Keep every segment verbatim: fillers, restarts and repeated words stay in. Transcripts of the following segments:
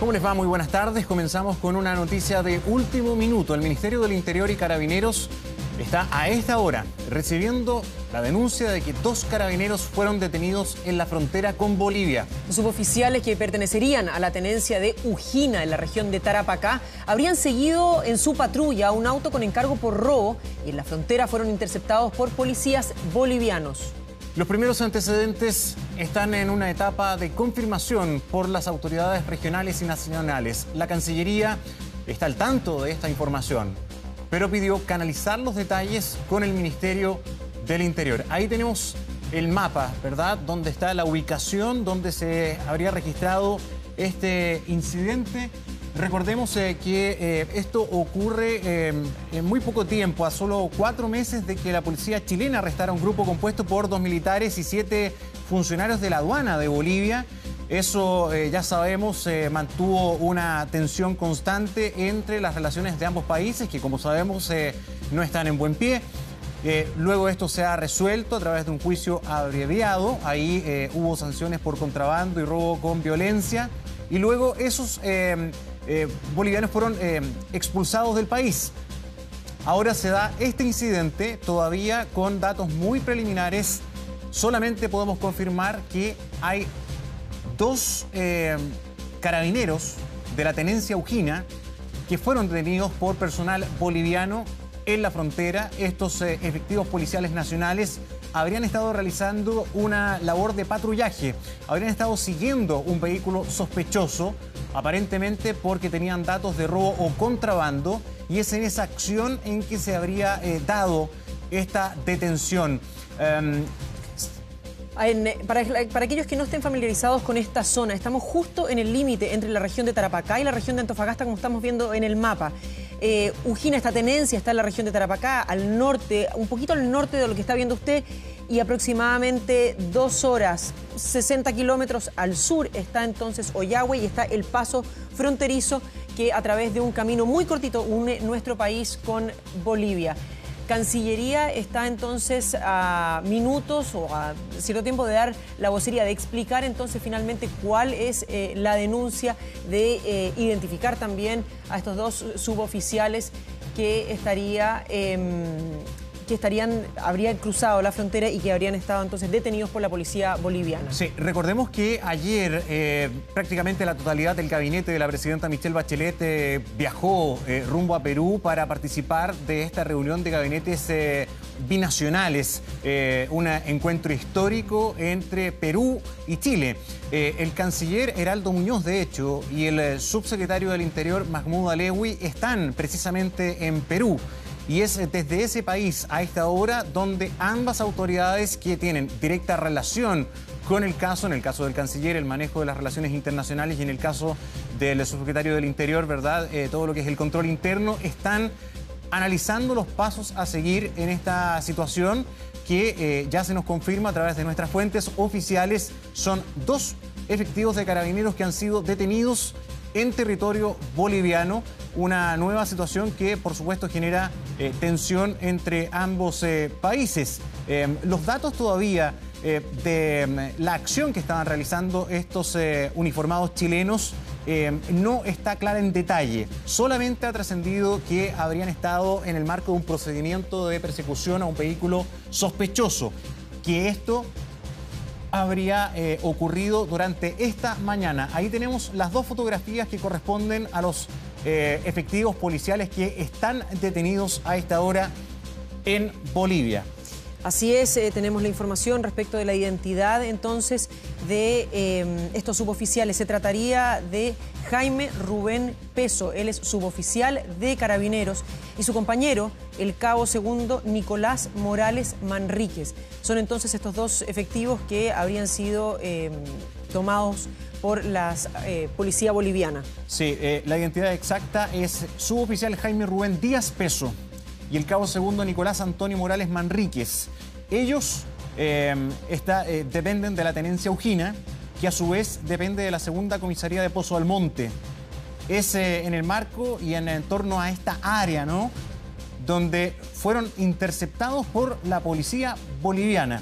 ¿Cómo les va? Muy buenas tardes. Comenzamos con una noticia de último minuto. El Ministerio del Interior y Carabineros está a esta hora recibiendo la denuncia de que dos carabineros fueron detenidos en la frontera con Bolivia. Los suboficiales que pertenecerían a la tenencia de Ujina en la región de Tarapacá habrían seguido en su patrulla un auto con encargo por robo y en la frontera fueron interceptados por policías bolivianos. Los primeros antecedentes están en una etapa de confirmación por las autoridades regionales y nacionales. La Cancillería está al tanto de esta información, pero pidió canalizar los detalles con el Ministerio del Interior. Ahí tenemos el mapa, ¿verdad? Donde está la ubicación, donde se habría registrado este incidente. Recordemos eh, que eh, esto ocurre eh, en muy poco tiempo, a solo cuatro meses de que la policía chilena arrestara un grupo compuesto por dos militares y siete funcionarios de la aduana de Bolivia. Eso, eh, ya sabemos, eh, mantuvo una tensión constante entre las relaciones de ambos países, que como sabemos eh, no están en buen pie. Eh, luego esto se ha resuelto a través de un juicio abreviado. Ahí eh, hubo sanciones por contrabando y robo con violencia. Y luego esos eh, eh, bolivianos fueron eh, expulsados del país. Ahora se da este incidente todavía con datos muy preliminares. Solamente podemos confirmar que hay dos eh, carabineros de la tenencia Ujina que fueron detenidos por personal boliviano en la frontera. Estos eh, efectivos policiales nacionales habrían estado realizando una labor de patrullaje, habrían estado siguiendo un vehículo sospechoso, aparentemente porque tenían datos de robo o contrabando, y es en esa acción en que se habría eh, dado esta detención. Um, En, para, para aquellos que no estén familiarizados con esta zona, estamos justo en el límite entre la región de Tarapacá y la región de Antofagasta, como estamos viendo en el mapa. Eh, Ujina, esta tenencia, está en la región de Tarapacá, al norte, un poquito al norte de lo que está viendo usted, y aproximadamente dos horas, sesenta kilómetros al sur está entonces Ollagüe y está el paso fronterizo que a través de un camino muy cortito une nuestro país con Bolivia. Cancillería está entonces a minutos o a cierto tiempo de dar la vocería, de explicar entonces finalmente cuál es eh, la denuncia, de eh, identificar también a estos dos suboficiales que estaría... Eh, que estarían, habrían cruzado la frontera y que habrían estado entonces detenidos por la policía boliviana. Sí, recordemos que ayer eh, prácticamente la totalidad del gabinete de la presidenta Michelle Bachelet eh, viajó eh, rumbo a Perú para participar de esta reunión de gabinetes eh, binacionales, eh, un encuentro histórico entre Perú y Chile. Eh, el canciller Heraldo Muñoz, de hecho, y el eh, subsecretario del Interior, Mahmoud Alewi, están precisamente en Perú. Y es desde ese país a esta hora donde ambas autoridades que tienen directa relación con el caso, en el caso del canciller, el manejo de las relaciones internacionales, y en el caso del subsecretario del Interior, ¿verdad? Eh, todo lo que es el control interno, están analizando los pasos a seguir en esta situación que eh, ya se nos confirma a través de nuestras fuentes oficiales. Son dos efectivos de carabineros que han sido detenidos en territorio boliviano. Una nueva situación que, por supuesto, genera eh, tensión entre ambos eh, países. Eh, los datos todavía eh, de eh, la acción que estaban realizando estos eh, uniformados chilenos eh, no está clara en detalle. Solamente ha trascendido que habrían estado en el marco de un procedimiento de persecución a un vehículo sospechoso, que esto habría eh, ocurrido durante esta mañana. Ahí tenemos las dos fotografías que corresponden a los eh, efectivos policiales que están detenidos a esta hora en Bolivia. Así es, eh, tenemos la información respecto de la identidad entonces de eh, estos suboficiales. Se trataría de Jaime Rubén Peso, él es suboficial de Carabineros, y su compañero, el cabo segundo Nicolás Morales Manríquez. Son entonces estos dos efectivos que habrían sido eh, tomados por la eh, policía boliviana. Sí, eh, la identidad exacta es suboficial Jaime Rubén Díaz Peso y el cabo segundo Nicolás Antonio Morales Manríquez. Ellos eh, está, eh, dependen de la tenencia Ujina, que a su vez depende de la segunda comisaría de Pozo Almonte. Es eh, en el marco y en, en torno a esta área, ¿no?, donde fueron interceptados por la policía boliviana.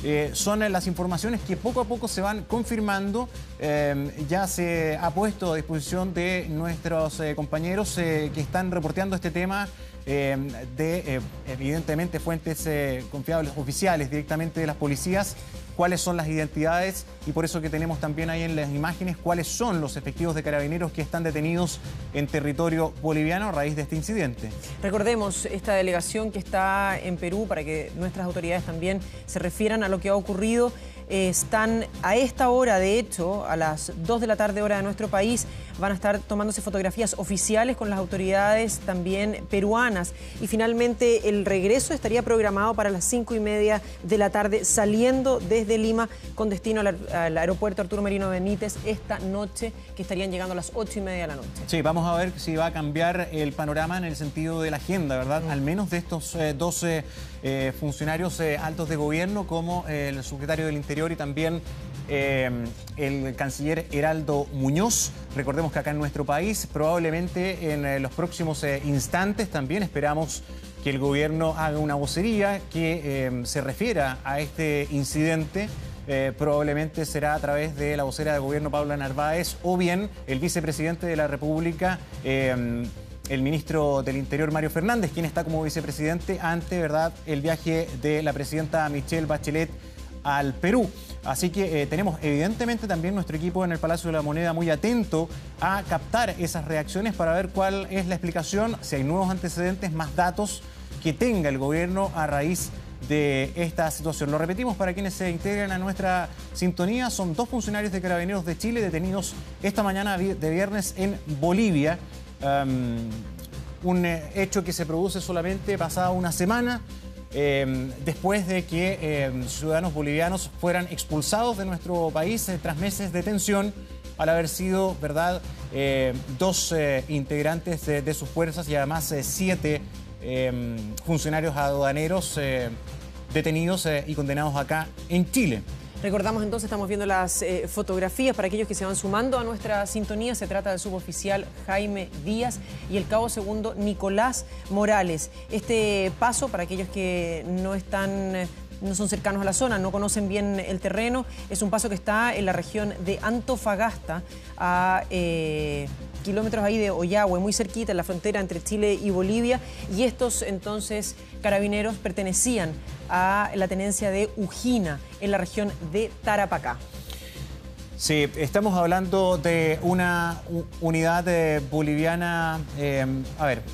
Eh, son las informaciones que poco a poco se van confirmando. Eh, ya se ha puesto a disposición de nuestros eh, compañeros eh, que están reporteando este tema eh, de, eh, evidentemente, fuentes eh, confiables oficiales directamente de las policías, cuáles son las identidades y por eso que tenemos también ahí en las imágenes cuáles son los efectivos de carabineros que están detenidos en territorio boliviano a raíz de este incidente. Recordemos esta delegación que está en Perú para que nuestras autoridades también se refieran a lo que ha ocurrido. Eh, están a esta hora, de hecho, a las dos de la tarde hora de nuestro país, van a estar tomándose fotografías oficiales con las autoridades también peruanas. Y finalmente el regreso estaría programado para las cinco y media de la tarde, saliendo desde Lima con destino al, al aeropuerto Arturo Merino Benítez esta noche, que estarían llegando a las ocho y media de la noche. Sí, vamos a ver si va a cambiar el panorama en el sentido de la agenda, ¿verdad? Mm. Al menos de estos eh, doce eh, funcionarios eh, altos de gobierno, como eh, el subsecretario del Interior y también eh, el canciller Heraldo Muñoz. Recordemos que acá en nuestro país, probablemente en eh, los próximos eh, instantes, también esperamos que el gobierno haga una vocería que eh, se refiera a este incidente. Eh, probablemente será a través de la vocera de gobierno Paula Narváez o bien el vicepresidente de la República, eh, el ministro del Interior Mario Fernández, quien está como vicepresidente ante, ¿verdad?, el viaje de la presidenta Michelle Bachelet al Perú. Así que eh, tenemos evidentemente también nuestro equipo en el Palacio de la Moneda muy atento a captar esas reacciones para ver cuál es la explicación, si hay nuevos antecedentes, más datos que tenga el gobierno a raíz de esta situación. Lo repetimos para quienes se integran a nuestra sintonía, son dos funcionarios de Carabineros de Chile detenidos esta mañana de viernes en Bolivia. Um, un hecho que se produce solamente pasada una semana eh, después de que eh, ciudadanos bolivianos fueran expulsados de nuestro país eh, tras meses de tensión al haber sido, ¿verdad?, eh, dos eh, integrantes de, de sus fuerzas y además eh, siete eh, funcionarios aduaneros eh, detenidos eh, y condenados acá en Chile. Recordamos entonces, estamos viendo las eh, fotografías para aquellos que se van sumando a nuestra sintonía. Se trata del suboficial Jaime Díaz y el cabo segundo Nicolás Morales. Este paso, para aquellos que no están, no son cercanos a la zona, no conocen bien el terreno, es un paso que está en la región de Antofagasta, a eh, kilómetros ahí de Ollagüe, muy cerquita, en la frontera entre Chile y Bolivia. Y estos entonces carabineros pertenecían a la tenencia de Ujina, en la región de Tarapacá. Sí, estamos hablando de una unidad eh, boliviana. Eh, a ver,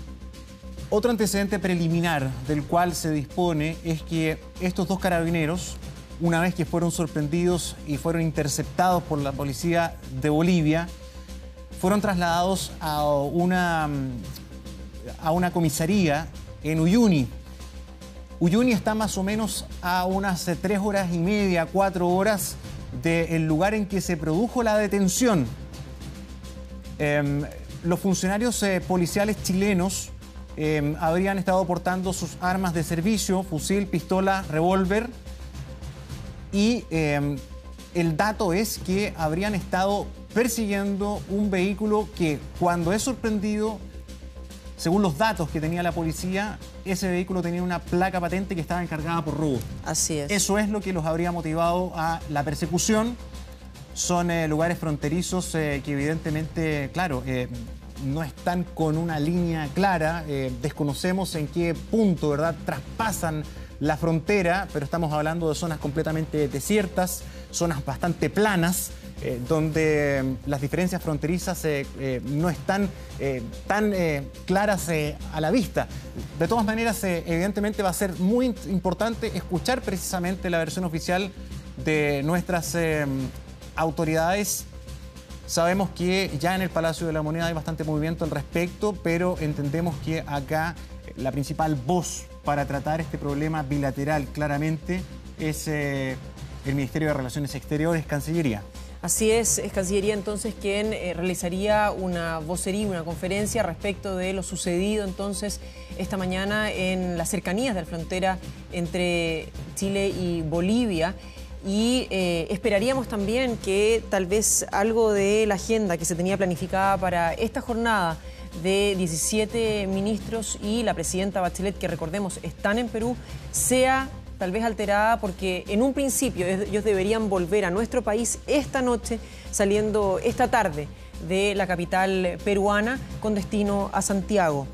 otro antecedente preliminar del cual se dispone es que estos dos carabineros, una vez que fueron sorprendidos y fueron interceptados por la policía de Bolivia, fueron trasladados a una, a una comisaría en Uyuni. Uyuni está más o menos a unas tres horas y media, cuatro horas del lugar en que se produjo la detención. Eh, los funcionarios eh, policiales chilenos eh, habrían estado portando sus armas de servicio, fusil, pistola, revólver, y eh, el dato es que habrían estado persiguiendo un vehículo que, cuando es sorprendido, según los datos que tenía la policía, ese vehículo tenía una placa patente que estaba encargada por robo. Así es. Eso es lo que los habría motivado a la persecución. Son eh, lugares fronterizos eh, que evidentemente, claro, eh, no están con una línea clara. Eh, desconocemos en qué punto, ¿verdad?, traspasan la frontera, pero estamos hablando de zonas completamente desiertas, zonas bastante planas, Eh, donde eh, las diferencias fronterizas eh, eh, no están eh, tan eh, claras eh, a la vista. De todas maneras, eh, evidentemente va a ser muy importante escuchar precisamente la versión oficial de nuestras eh, autoridades. Sabemos que ya en el Palacio de la Moneda hay bastante movimiento al respecto, pero entendemos que acá la principal voz para tratar este problema bilateral claramente es eh, el Ministerio de Relaciones Exteriores, Cancillería. Así es, es Cancillería entonces quien eh, realizaría una vocería, una conferencia respecto de lo sucedido entonces esta mañana en las cercanías de la frontera entre Chile y Bolivia. Y eh, esperaríamos también que tal vez algo de la agenda que se tenía planificada para esta jornada de diecisiete ministros y la presidenta Bachelet, que recordemos están en Perú, sea tal vez alterada porque en un principio ellos deberían volver a nuestro país esta noche, saliendo esta tarde de la capital peruana con destino a Santiago.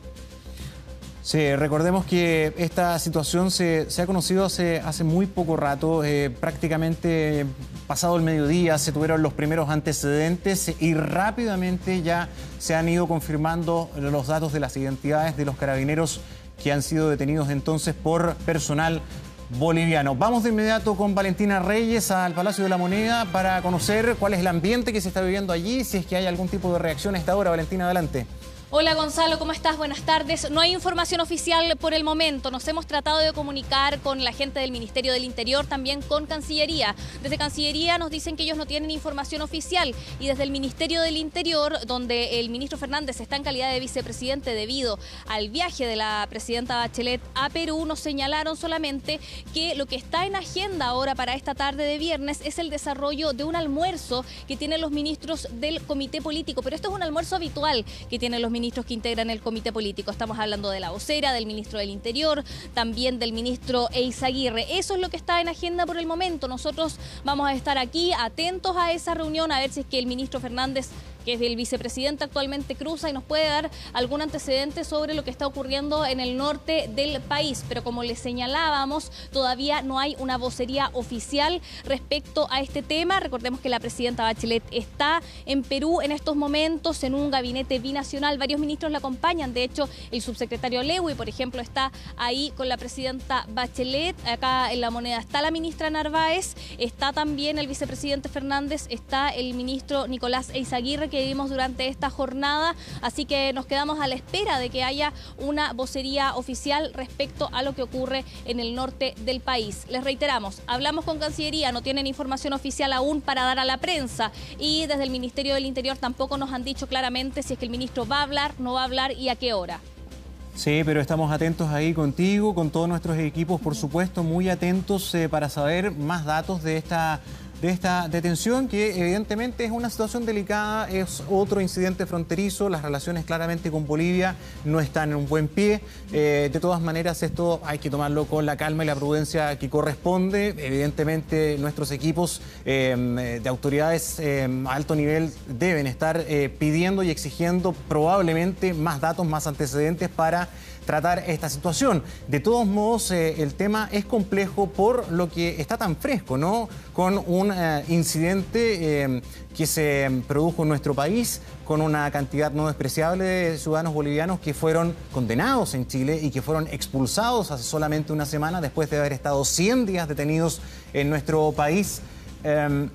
Sí, recordemos que esta situación se, se ha conocido hace, hace muy poco rato, eh, prácticamente pasado el mediodía se tuvieron los primeros antecedentes y rápidamente ya se han ido confirmando los datos de las identidades de los carabineros que han sido detenidos entonces por personal boliviano. Vamos de inmediato con Valentina Reyes al Palacio de la Moneda para conocer cuál es el ambiente que se está viviendo allí, si es que hay algún tipo de reacción a esta hora. Valentina, adelante. Hola Gonzalo, ¿cómo estás? Buenas tardes. No hay información oficial por el momento. Nos hemos tratado de comunicar con la gente del Ministerio del Interior, también con Cancillería. Desde Cancillería nos dicen que ellos no tienen información oficial y desde el Ministerio del Interior, donde el ministro Fernández está en calidad de vicepresidente debido al viaje de la presidenta Bachelet a Perú, nos señalaron solamente que lo que está en agenda ahora para esta tarde de viernes es el desarrollo de un almuerzo que tienen los ministros del Comité Político. Pero esto es un almuerzo habitual que tienen los ministros ministros que integran el comité político. Estamos hablando de la vocera, del ministro del Interior, también del ministro Eizaguirre. Eso es lo que está en agenda por el momento. Nosotros vamos a estar aquí atentos a esa reunión, a ver si es que el ministro Fernández, que es el vicepresidente, actualmente cruza y nos puede dar algún antecedente sobre lo que está ocurriendo en el norte del país. Pero como les señalábamos, todavía no hay una vocería oficial respecto a este tema. Recordemos que la presidenta Bachelet está en Perú en estos momentos en un gabinete binacional. Varios ministros la acompañan. De hecho, el subsecretario Lewy, por ejemplo, está ahí con la presidenta Bachelet. Acá en La Moneda está la ministra Narváez, está también el vicepresidente Fernández, está el ministro Nicolás Eizaguirre, que vimos durante esta jornada, así que nos quedamos a la espera de que haya una vocería oficial respecto a lo que ocurre en el norte del país. Les reiteramos, hablamos con Cancillería, no tienen información oficial aún para dar a la prensa y desde el Ministerio del Interior tampoco nos han dicho claramente si es que el ministro va a hablar, no va a hablar y a qué hora. Sí, pero estamos atentos ahí contigo, con todos nuestros equipos, por supuesto, muy atentos eh, para saber más datos de esta de esta detención, que evidentemente es una situación delicada, es otro incidente fronterizo, las relaciones claramente con Bolivia no están en un buen pie. Eh, de todas maneras, esto hay que tomarlo con la calma y la prudencia que corresponde. Evidentemente, nuestros equipos eh, de autoridades eh, a alto nivel deben estar eh, pidiendo y exigiendo probablemente más datos, más antecedentes para tratar esta situación. De todos modos, eh, el tema es complejo por lo que está tan fresco, ¿no? Con un eh, incidente eh, que se produjo en nuestro país, con una cantidad no despreciable de ciudadanos bolivianos que fueron condenados en Chile y que fueron expulsados hace solamente una semana después de haber estado cien días detenidos en nuestro país. Eh,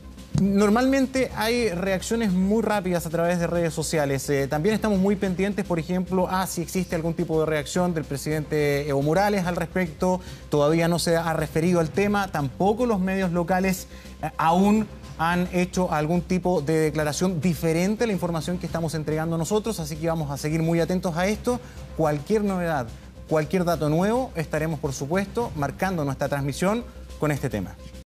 Normalmente hay reacciones muy rápidas a través de redes sociales. Eh, también estamos muy pendientes, por ejemplo, a si existe algún tipo de reacción del presidente Evo Morales al respecto. Todavía no se ha referido al tema. Tampoco los medios locales eh, aún han hecho algún tipo de declaración diferente a la información que estamos entregando nosotros. Así que vamos a seguir muy atentos a esto. Cualquier novedad, cualquier dato nuevo, estaremos, por supuesto, marcando nuestra transmisión con este tema.